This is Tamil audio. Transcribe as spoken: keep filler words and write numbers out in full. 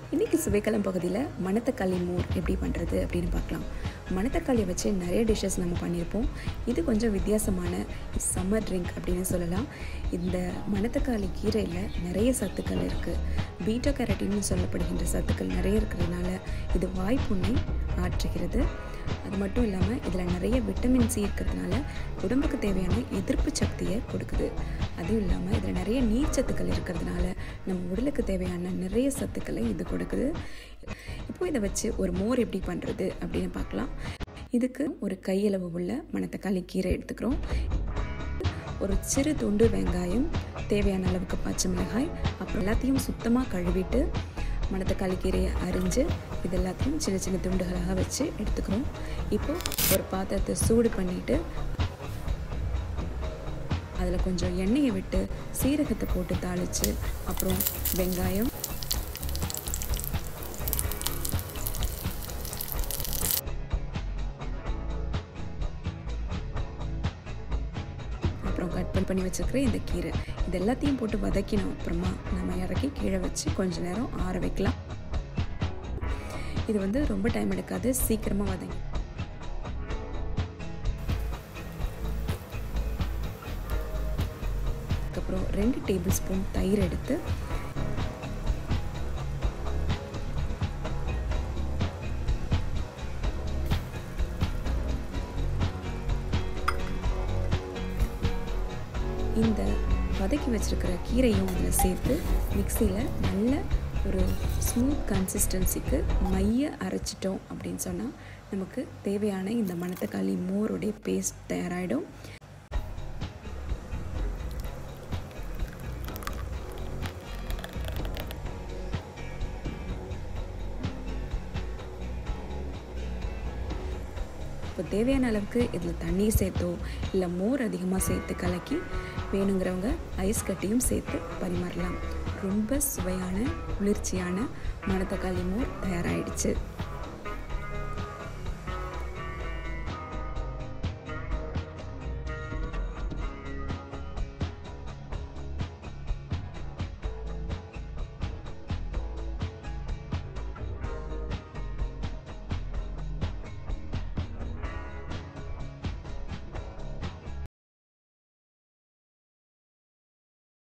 இன்றைக்கி சுவைக்களம் பகுதியில் மணத்தக்காளி மோர் எப்படி பண்ணுறது அப்படின்னு பார்க்கலாம். மணத்தக்காளியை வச்சு நிறைய டிஷ்ஷஸ் நம்ம பண்ணியிருப்போம். இது கொஞ்சம் வித்தியாசமான சம்மர் ட்ரிங்க் அப்படின்னு சொல்லலாம். இந்த மணத்தக்காளி கீரையில் நிறைய சத்துக்கள் இருக்குது. பீட்டா கேரட்டின்னு சொல்லப்படுகின்ற சத்துக்கள் நிறைய இருக்கிறதுனால இது வாய்ப்புண்ணை ஆற்றுகிறது. அது மட்டும் இல்லாமல் இதில் நிறைய விட்டமின் சி இருக்கிறதுனால உடம்புக்கு தேவையான எதிர்ப்பு சக்தியை கொடுக்குது. அதுவும் இல்லாமல் இதில் நிறைய நீர்ச்சத்துக்கள் இருக்கிறதுனால நம்ம உடலுக்கு தேவையான நிறைய சத்துக்களை இது கொடுக்குது. இப்போது இதை வச்சு ஒரு மோர் எப்படி பண்ணுறது அப்படின்னு பார்க்கலாம். இதுக்கு ஒரு கையளவு உள்ள மணத்தக்காளி கீரை எடுத்துக்கிறோம். ஒரு சிறு துண்டு வெங்காயம், தேவையான அளவுக்கு பச்சை மிளகாய், அப்புறம் எல்லாத்தையும் சுத்தமாக கழுவிட்டு மணத்தக்காளி கீரையை அரிஞ்சு இது எல்லாத்தையும் சின்ன சின்ன துண்டுகளாக வச்சு எடுத்துக்கிறோம். இப்போது ஒரு பாத்திரத்தை சூடு பண்ணிவிட்டு அதில் கொஞ்சம் எண்ணெயை விட்டு சீரகத்தை போட்டு தாளித்து அப்புறம் வெங்காயம், அப்புறம் கட் பண்ணி பண்ணி வச்சுருக்கிற இந்த கீரை இது எல்லாத்தையும் போட்டு வதக்கினோம். அப்புறமா நம்ம இறக்கி கீழே வச்சு கொஞ்ச நேரம் ஆற வைக்கலாம். இது வந்து ரொம்ப டைம் எடுக்காது, சீக்கிரமாக வதங்கி. அதுக்கப்புறம் ரெண்டு டேபிள் ஸ்பூன் தயிர் எடுத்து இந்த வதக்கி வச்சுருக்கிற கீரையும் அதில் சேர்த்து மிக்சியில் நல்ல ஒரு ஸ்மூத் கன்சிஸ்டன்சிக்கு மைய அரைச்சிட்டோம் அப்படின்னு சொன்னால் நமக்கு தேவையான இந்த மணத்தக்காளி மோருடைய பேஸ்ட் தயாராகிடும். இப்போ தேவையான அளவுக்கு இதில் தண்ணீர் சேர்த்தோ இல்லை மோர் அதிகமாக சேர்த்து கலக்கி வேணுங்கிறவங்க ஐஸ் கட்டியும் சேர்த்து பரிமாறலாம். ரொம்ப சுவையான குளிர்ச்சியான மணத்தக்காளி மோர் தயாராகிடுச்சு.